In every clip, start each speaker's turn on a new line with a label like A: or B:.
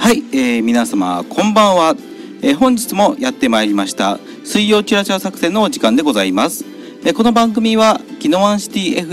A: はい、皆様こんばんは。本日もやってまいりました水曜チラチラ作戦のお時間でございます。この番組はキノワンシティ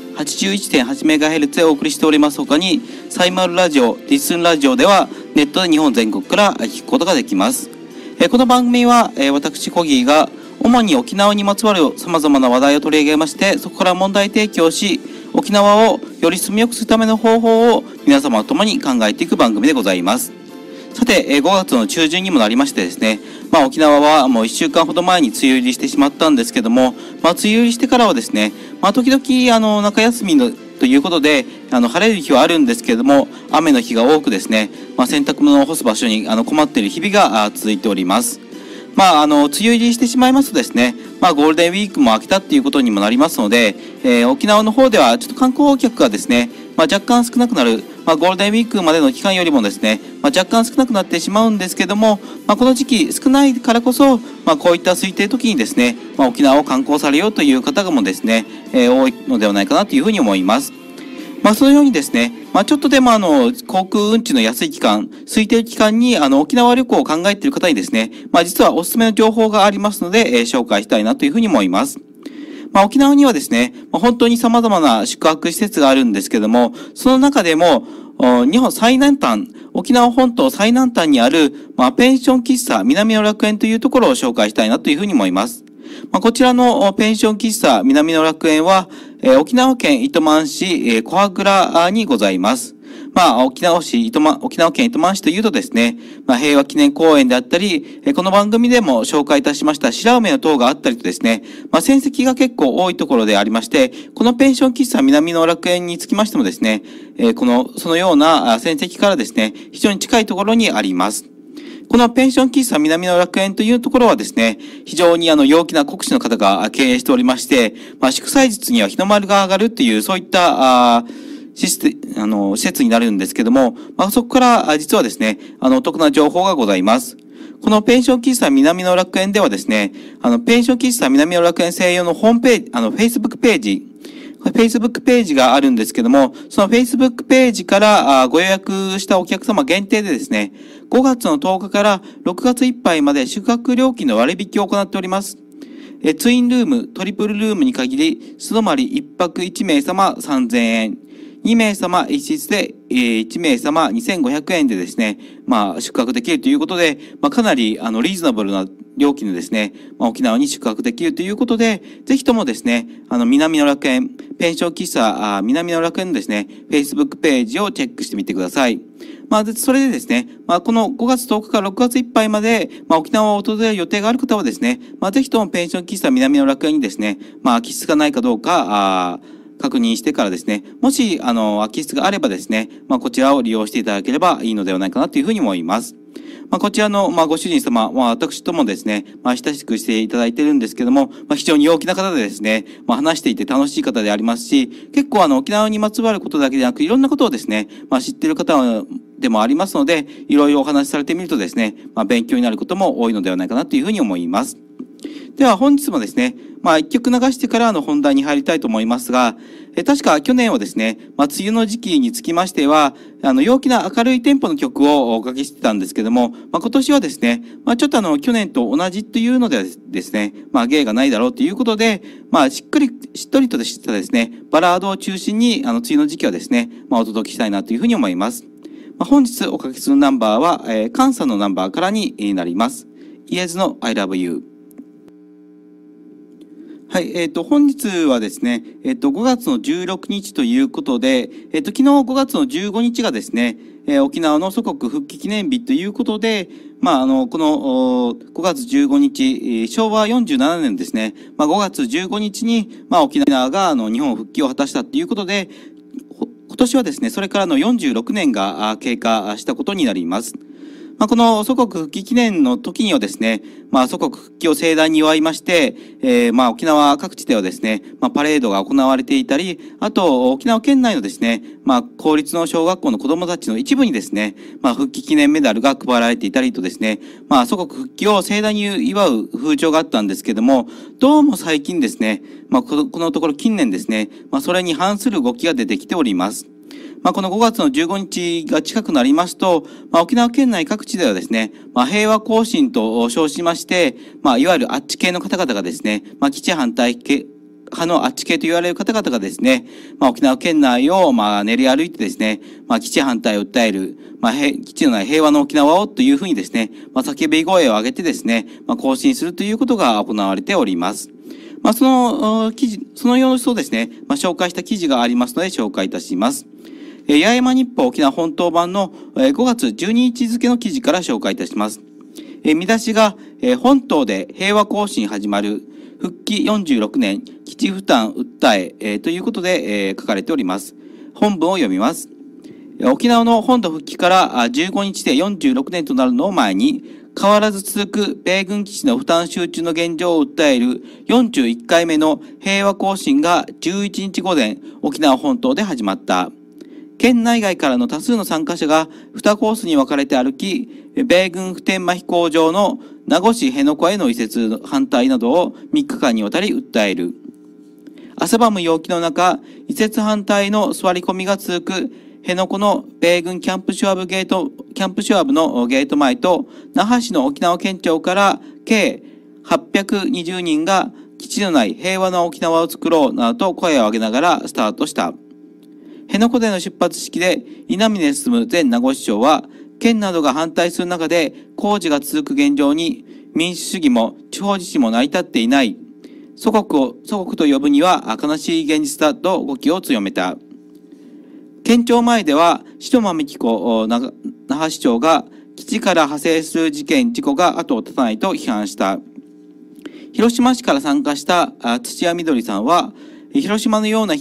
A: FM81.8MHz でお送りしておりますほかに、サイマルラジオ、リスンラジオではネットで日本全国から聞くことができます。この番組は、私コギーが主に沖縄にまつわる様々な話題を取り上げまして、そこから問題提供し、沖縄をより住みよくするための方法を皆様と共に考えていく番組でございます。さて、5月の中旬にもなりましてですね、沖縄はもう1週間ほど前に梅雨入りしてしまったんですけども、梅雨入りしてからはですね、時々中休みのということで、晴れる日はあるんですけれども、雨の日が多くですね、洗濯物を干す場所に困っている日々が続いております。梅雨入りしてしまいますとですね、ゴールデンウィークも明けたっていうことにもなりますので、沖縄の方ではちょっと観光客がですね、若干少なくなる、ゴールデンウィークまでの期間よりもですね、若干少なくなってしまうんですけども、この時期少ないからこそ、こういった空いている時にですね、沖縄を観光されようという方がもですね、多いのではないかなというふうに思います。そのようにですね、ちょっとでも航空運賃の安い期間、空いている期間に沖縄旅行を考えている方にですね、実はおすすめの情報がありますので、紹介したいなというふうに思います。沖縄にはですね、本当に様々な宿泊施設があるんですけども、その中でも、日本最南端、沖縄本島最南端にある、ペンション喫茶南の楽園というところを紹介したいなというふうに思います。こちらのペンション喫茶南の楽園は、沖縄県糸満市、小羽倉にございます。沖縄県糸満市というとですね、平和記念公園であったり、この番組でも紹介いたしました白梅の塔があったりとですね、戦績が結構多いところでありまして、このペンション喫茶南の楽園につきましてもですね、そのような戦績からですね、非常に近いところにあります。このペンション喫茶南の楽園というところはですね、非常に陽気な国士の方が経営しておりまして、祝祭日には日の丸が上がるっていう、そういった施設になるんですけども、そこから実はですね、お得な情報がございます。このペンション喫茶南の楽園ではですね、ペンション喫茶南の楽園専用のホームページ、Facebook ページがあるんですけども、その Facebook ページからご予約したお客様限定でですね、5月の10日から6月いっぱいまで宿泊料金の割引を行っております。ツインルーム、トリプルルームに限り、素泊まり1泊1名様3000円。2名様一室で、1名様2500円でですね、宿泊できるということで、かなり、リーズナブルな料金でですね、沖縄に宿泊できるということで、ぜひともですね、南の楽園、ペンション喫茶、南の楽園のですね、Facebook ページをチェックしてみてください。それでですね、この5月10日から6月いっぱいまで、沖縄を訪れる予定がある方はですね、ぜひともペンション喫茶南の楽園にですね、空き室がないかどうか、確認してからですね、もし、空き室があればですね、こちらを利用していただければいいのではないかなというふうに思います。こちらの、ご主人様、私ともですね、親しくしていただいているんですけども、非常に陽気な方でですね、話していて楽しい方でありますし、結構沖縄にまつわることだけでなく、いろんなことをですね、知っている方でもありますので、いろいろお話しされてみるとですね、勉強になることも多いのではないかなというふうに思います。では本日もですね、一曲流してから本題に入りたいと思いますが、確か去年はですね、梅雨の時期につきましては、陽気な明るいテンポの曲をおかけしてたんですけども、今年はですね、ちょっと去年と同じというのではですね、芸がないだろうということで、しっとりとしたですね、バラードを中心に、梅雨の時期はですね、お届けしたいなというふうに思います。本日おかけするナンバーは、カンさんのナンバーからになります。イエズの I love you。はい、本日はですね、5月の16日ということで、昨日5月の15日がですね、沖縄の祖国復帰記念日ということで、この5月15日、昭和47年ですね、5月15日に、沖縄が日本復帰を果たしたということで、今年はですね、それからの46年が経過したことになります。この祖国復帰記念の時にはですね、祖国復帰を盛大に祝いまして、沖縄各地ではですね、パレードが行われていたり、あと、沖縄県内のですね、公立の小学校の子供たちの一部にですね、復帰記念メダルが配られていたりとですね、祖国復帰を盛大に祝う風潮があったんですけども、どうも最近ですね、このところ近年ですね、それに反する動きが出てきております。 この5月の15日が近くなりますと、沖縄県内各地ではですね、平和行進と称しまして、いわゆるあっち系の方々がですね、基地反対派のあっち系と言われる方々がですね、沖縄県内を練り歩いてですね、基地反対を訴える、基地のない平和の沖縄をというふうにですね、叫び声を上げてですね、行進するということが行われております。その様子をですね、紹介した記事がありますので紹介いたします。八重山日報沖縄本島版の5月12日付の記事から紹介いたします。見出しが、本島で平和行進始まる、復帰46年、基地負担訴え、ということで、書かれております。本文を読みます。沖縄の本土復帰から15日で46年となるのを前に、変わらず続く米軍基地の負担集中の現状を訴える41回目の平和行進が11日午前、沖縄本島で始まった。県内外からの多数の参加者が2コースに分かれて歩き、米軍普天間飛行場の名護市辺野古への移設反対などを3日間にわたり訴える。汗ばむ陽気の中、移設反対の座り込みが続く辺野古の米軍キャンプシュワブのゲート前と、那覇市の沖縄県庁から計820人が基地のない平和な沖縄を作ろうなどと声を上げながらスタートした。辺野古での出発式で稲峰進前名護市長は、県などが反対する中で工事が続く現状に民主主義も地方自治も成り立っていない。祖国と呼ぶには悲しい現実だと語気を強めた。県庁前では、白間美紀子那覇市長が基地から派生する事故が後を絶たないと批判した。広島市から参加した土屋みどりさんは、広島のような悲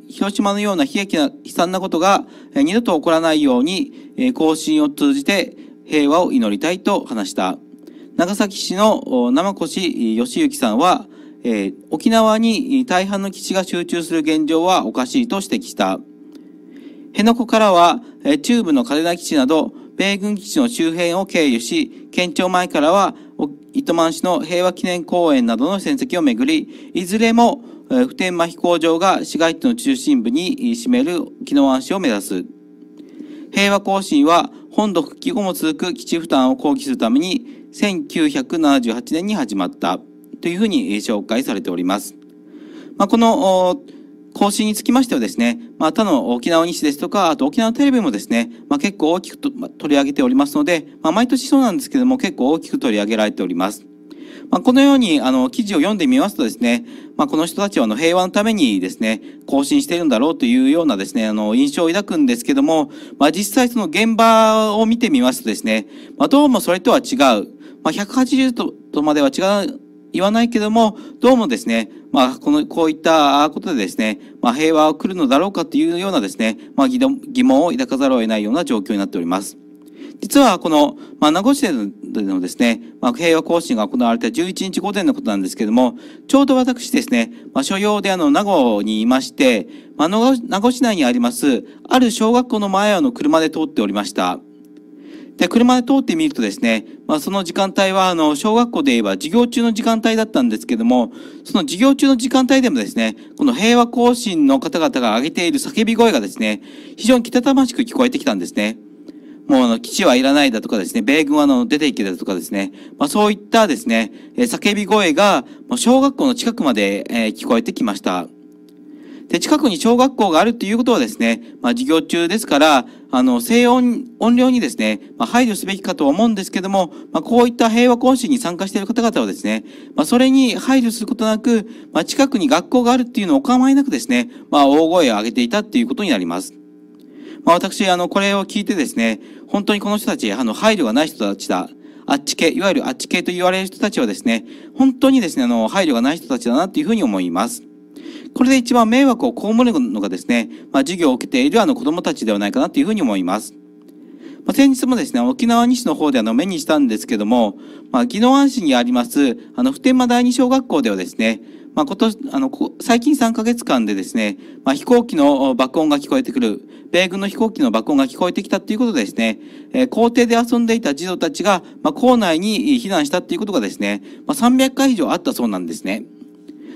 A: 惨なことが二度と起こらないように、行進を通じて平和を祈りたいと話した。長崎市の生越義行さんは、沖縄に大半の基地が集中する現状はおかしいと指摘した。辺野古からは、中部の嘉手納基地など、米軍基地の周辺を経由し、県庁前からは、糸満市の平和記念公園などの戦績をめぐり、いずれも、普天間飛行場が市街地の中心部に占める宜野湾市を目指す。平和行進は、本土復帰後も続く基地負担を抗議するために、1978年に始まった、というふうに紹介されております。この、行進につきましてはですね、他の沖縄西ですとか、あと沖縄テレビもですね、結構大きく取り上げておりますので、毎年そうなんですけども、結構大きく取り上げられております。このように、記事を読んでみますとですね、この人たちは平和のためにですね、行進しているんだろうというようなですね、印象を抱くんですけども、実際その現場を見てみますとですね、どうもそれとは違う。180度とまでは違う。言わないけども、どうもですね、こういったことでですね、平和を来るのだろうかというようなですね、疑問を抱かざるを得ないような状況になっております。実はこの、名護市でのですね、平和行進が行われた11日午前のことなんですけども、ちょうど私ですね、所用で名護にいまして、名護市内にあります、ある小学校の前を車で通っておりました。で、車で通ってみるとですね、その時間帯は、小学校で言えば授業中の時間帯だったんですけども、その授業中の時間帯でもですね、この平和行進の方々が上げている叫び声がですね、非常にけたたましく聞こえてきたんですね。もう基地はいらないだとかですね、米軍は出ていけだとかですね、そういったですね、叫び声が、小学校の近くまで、聞こえてきました。で、近くに小学校があるということはですね、授業中ですから、音量にですね、配慮すべきかと思うんですけども、こういった平和行進に参加している方々はですね、それに配慮することなく、近くに学校があるっていうのをお構いなくですね、大声を上げていたっていうことになります。私、これを聞いてですね、本当にこの人たち、配慮がない人たちだ。あっち系、いわゆるあっち系と言われる人たちはですね、本当にですね、配慮がない人たちだなっていうふうに思います。これで一番迷惑を被るのがですね、授業を受けている子供たちではないかなというふうに思います。先日もですね、沖縄西の方で目にしたんですけども、宜野湾市にあります、普天間第二小学校ではですね、最近3ヶ月間でですね、飛行機の爆音が聞こえてくる、米軍の飛行機の爆音が聞こえてきたということでですね、校庭で遊んでいた児童たちが、校内に避難したということがですね、300回以上あったそうなんですね。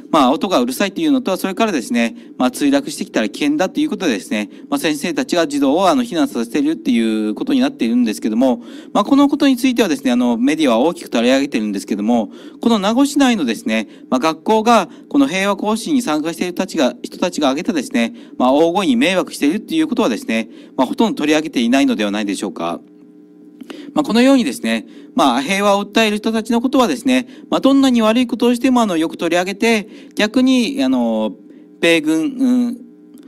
A: 音がうるさいというのと、それからですね、墜落してきたら危険だということでですね、先生たちが児童を避難させているっていうことになっているんですけども、このことについてはですね、メディアは大きく取り上げているんですけども、この名護市内のですね、学校がこの平和行進に参加している人たちが挙げたですね、大声に迷惑しているっていうことはですね、ほとんど取り上げていないのではないでしょうか。このようにですね、平和を訴える人たちのことはですね、どんなに悪いことをしてもよく取り上げて、逆に、米軍、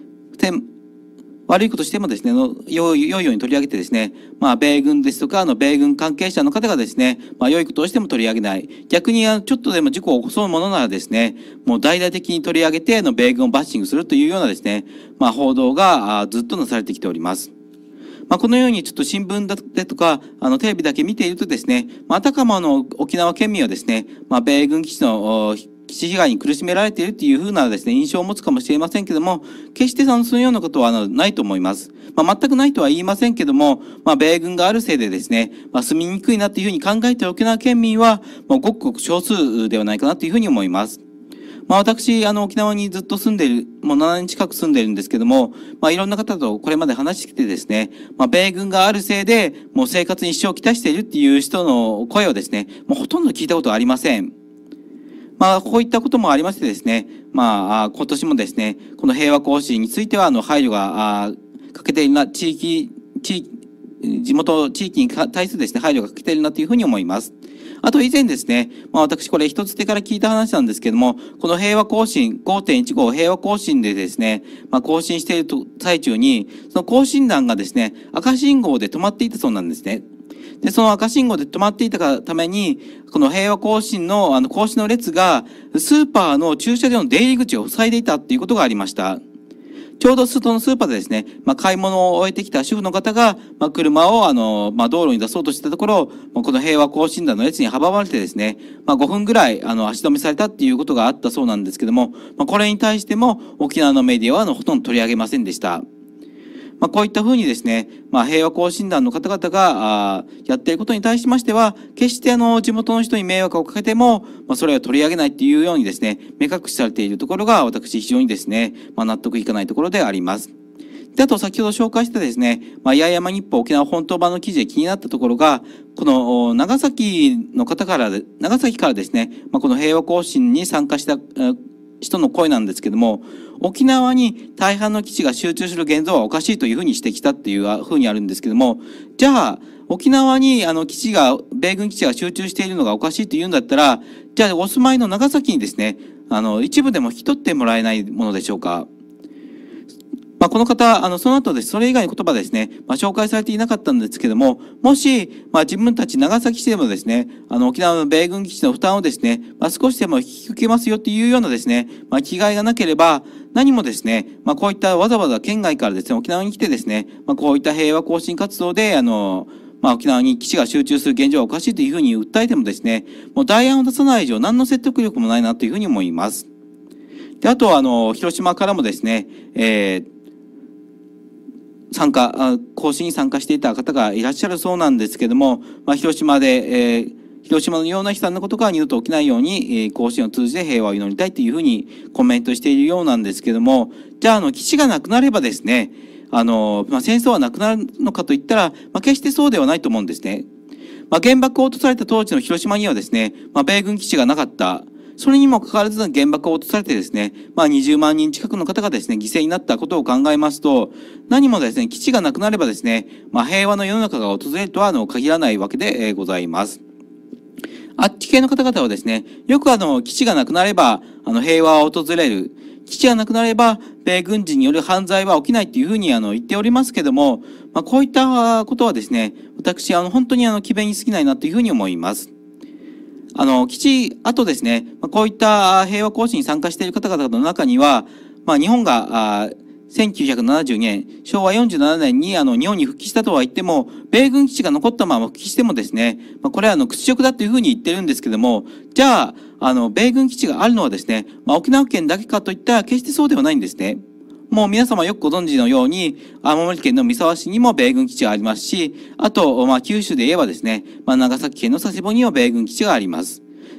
A: 悪いことしてもですね、良いように取り上げてですね、米軍ですとか、米軍関係者の方がですね、良いことをしても取り上げない。逆に、ちょっとでも事故を起こそうものならですね、もう大々的に取り上げて、米軍をバッシングするというようなですね、報道がずっとなされてきております。このようにちょっと新聞だとか、テレビだけ見ているとですね、あたかも沖縄県民はですね、米軍基地の基地被害に苦しめられているというふうなですね、印象を持つかもしれませんけども、決してそのようなことはないと思います。全くないとは言いませんけども、米軍があるせいでですね、住みにくいなというふうに考えている沖縄県民は、ごくごく少数ではないかなというふうに思います。私、沖縄にずっと住んでいる、もう7年近く住んでいるんですけども、いろんな方とこれまで話してきてですね、米軍があるせいで、もう生活に支障をきたしているっていう人の声をですね、もうほとんど聞いたことはありません。こういったこともありましてですね、今年もですね、この平和行進については、配慮が、欠けているな、地元、地域に対するですね、配慮が欠けているなというふうに思います。あと以前ですね、私これ一つ手から聞いた話なんですけども、この平和行進、5.15 平和行進でですね、行進している最中に、その行進団がですね、赤信号で止まっていたそうなんですね。で、その赤信号で止まっていたために、この平和行進の行進の列が、スーパーの駐車場の出入り口を塞いでいたっていうことがありました。ちょうどそのスーパーでですね、買い物を終えてきた主婦の方が、車を道路に出そうとしたところ、この平和行進団の列に阻まれてですね、5分ぐらい足止めされたっていうことがあったそうなんですけども、これに対しても沖縄のメディアはほとんど取り上げませんでした。こういったふうにですね、平和行進団の方々がやっていることに対しましては、決して地元の人に迷惑をかけても、それを取り上げないっていうようにですね、目隠しされているところが私非常にですね、納得いかないところであります。で、あと先ほど紹介したですね、八重山日報沖縄本島版の記事で気になったところが、この長崎からですね、この平和行進に参加した人の声なんですけども、沖縄に大半の基地が集中する現状はおかしいというふうに指摘したっていうふうにあるんですけども、じゃあ、沖縄に米軍基地が集中しているのがおかしいというんだったら、じゃあお住まいの長崎にですね、一部でも引き取ってもらえないものでしょうか。この方、その後でそれ以外の言葉ですね、紹介されていなかったんですけども、もし、自分たち長崎市でもですね、沖縄の米軍基地の負担をですね、少しでも引き受けますよっていうようなですね、気概がなければ、何もですね、こういったわざわざ県外からですね、沖縄に来てですね、こういった平和行進活動で、沖縄に基地が集中する現状はおかしいというふうに訴えてもですね、もう代案を出さない以上、何の説得力もないなというふうに思います。で、あと、広島からもですね、行進に参加していた方がいらっしゃるそうなんですけども、広島のような悲惨なことが二度と起きないように、行進を通じて平和を祈りたいというふうにコメントしているようなんですけども、じゃあ、基地がなくなればですね、戦争はなくなるのかといったら、決してそうではないと思うんですね。原爆を落とされた当時の広島にはですね、米軍基地がなかった。それにもかかわらず原爆を落とされてですね、20万人近くの方がですね、犠牲になったことを考えますと、何もですね、基地がなくなればですね、平和の世の中が訪れるとは限らないわけでございます。あっち系の方々はですね、よく基地がなくなれば、平和は訪れる。基地がなくなれば、米軍人による犯罪は起きないっていうふうに言っておりますけども、こういったことはですね、私、本当に機弁に過ぎないなというふうに思います。あとですね、こういった平和行進に参加している方々の中には、日本が、1972年、昭和47年に日本に復帰したとは言っても、米軍基地が残ったまま復帰してもですね、これは屈辱だというふうに言ってるんですけども、じゃあ、米軍基地があるのはですね、沖縄県だけかといったら決してそうではないんですね。もう皆様よくご存知のように、青森県の三沢市にも米軍基地がありますし、あと、九州で言えばですね、長崎県の佐世保にも米軍基地があります。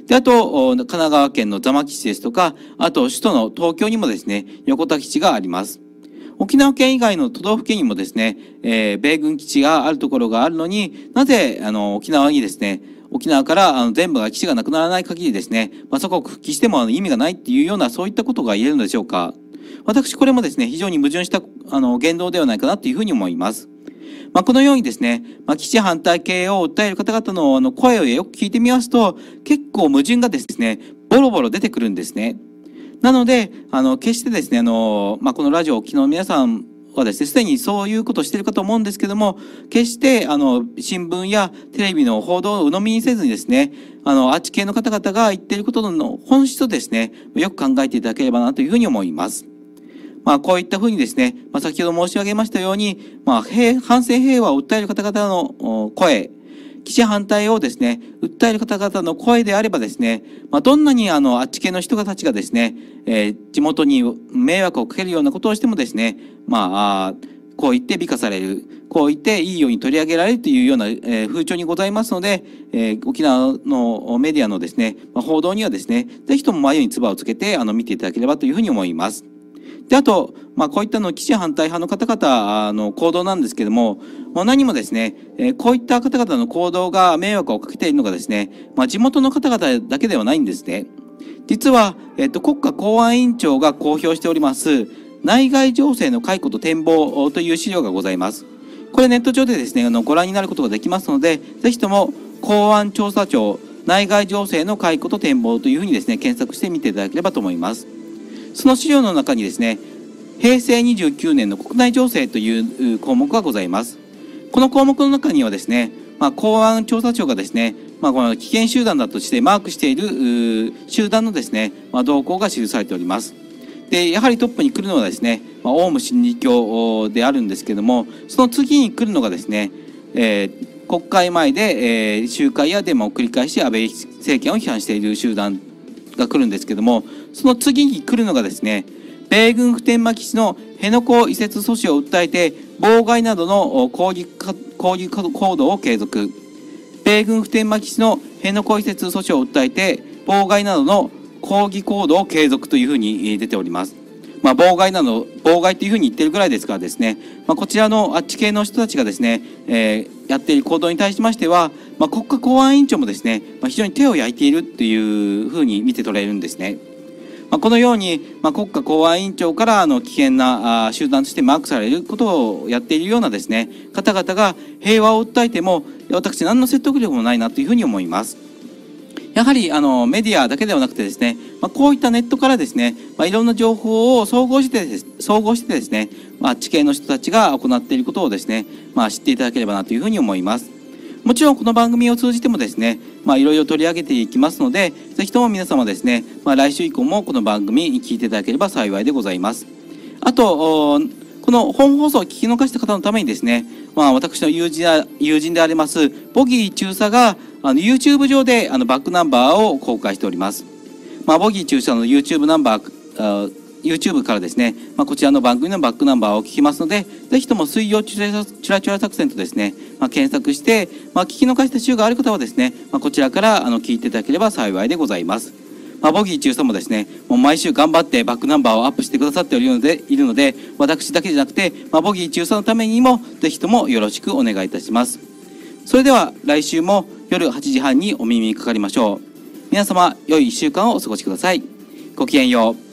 A: で、あと、神奈川県の座間基地ですとか、あと首都の東京にもですね、横田基地があります。沖縄県以外の都道府県にもですね、米軍基地があるところがあるのに、なぜ、沖縄にですね、沖縄から全部が基地がなくならない限りですね、そこを復帰しても意味がないっていうような、そういったことが言えるのでしょうか。私、これもですね、非常に矛盾した言動ではないかなというふうに思います。このようにですね、基地反対系を訴える方々の声をよく聞いてみますと、結構矛盾がですね、ボロボロ出てくるんですね。なので、決してですね、このラジオをお聞きの皆さんはですね、すでにそういうことをしているかと思うんですけども、決して、新聞やテレビの報道を鵜呑みにせずにですね、あっち系の方々が言っていることの本質をですね、よく考えていただければなというふうに思います。こういったふうにですね、先ほど申し上げましたように、反戦平和を訴える方々の声、基地反対をですね、訴える方々の声であればですね、どんなにあっち系の人たちがですね、地元に迷惑をかけるようなことをしてもですね、こう言って美化される、こう言っていいように取り上げられるというような、風潮にございますので、沖縄のメディアのですね、報道にはですね、ぜひとも眉に唾をつけて見ていただければというふうに思います。で、あと、こういった基地反対派の方々の行動なんですけども、何もですね、こういった方々の行動が迷惑をかけているのがですね、地元の方々だけではないんですね。実は、国家公安委員長が公表しております、内外情勢の回顧と展望という資料がございます。これネット上でですね、ご覧になることができますので、ぜひとも公安調査庁内外情勢の回顧と展望というふうにですね、検索してみていただければと思います。その資料の中にですね、平成29年の国内情勢という項目がございます。この項目の中にはですね、公安調査庁がですね、この危険集団だとしてマークしている集団のですね、動向が記されております。で、やはりトップに来るのはですね、オウム真理教であるんですけども、その次に来るのがですね、国会前で、集会やデモを繰り返し安倍政権を批判している集団が来るんですけども、その次に来るのがですね、米軍普天間基地の辺野古移設阻止を訴えて妨害などの抗議行動を継続。米軍普天間基地の辺野古移設阻止を訴えて妨害などの抗議行動を継続というふうに出ております。妨害というふうに言ってるぐらいですからですね、こちらのあっち系の人たちがですね、やっている行動に対しましては、国家公安委員長もですね、非常に手を焼いているというふうに見て取れるんですね。このように、国家公安委員長から危険な集団としてマークされることをやっているようなですね、方々が平和を訴えても、私何の説得力もないなというふうに思います。やはりメディアだけではなくてですね、こういったネットからですね、いろんな情報を総合してですね、地形の人たちが行っていることをですね、知っていただければなというふうに思います。もちろんこの番組を通じてもですね、いろいろ取り上げていきますので、ぜひとも皆様ですね、来週以降もこの番組に聞いていただければ幸いでございます。あと、この本放送を聞き逃した方のためにですね、私の友人でありますボギー中佐がYouTube 上でバックナンバーを公開しております。ボギー中佐の YouTube ナンバー、YouTube からですね、こちらの番組のバックナンバーを聞きますので、ぜひとも水曜チュラチュラ作戦とですね、検索して、聞き逃した週がある方はですね、こちらから聞いていただければ幸いでございます。ボギー中佐もですね、もう毎週頑張ってバックナンバーをアップしてくださっているので、私だけじゃなくて、ボギー中佐のためにも、ぜひともよろしくお願いいたします。それでは来週も夜8時半にお耳にかかりましょう。皆様、良い1週間をお過ごしください。ごきげんよう。